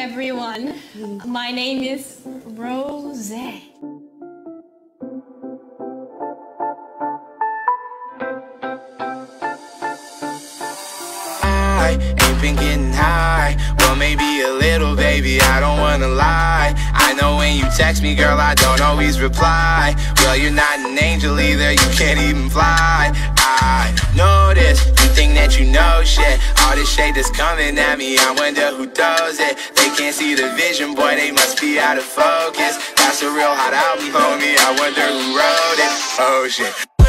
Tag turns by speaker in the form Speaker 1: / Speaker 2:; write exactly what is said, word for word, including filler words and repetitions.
Speaker 1: everyone. My name is Rose.
Speaker 2: I ain't been getting high, well maybe a little, baby, I don't wanna lie. I know when you text me, girl, I don't always reply. Well, you're not an angel either, you can't even fly. I know this, you think that you know shit. All this shade that's coming at me, I wonder who does it. They can't see the vision, boy, they must be out of focus. That's a real hot album, homie, I wonder who wrote it. Oh shit.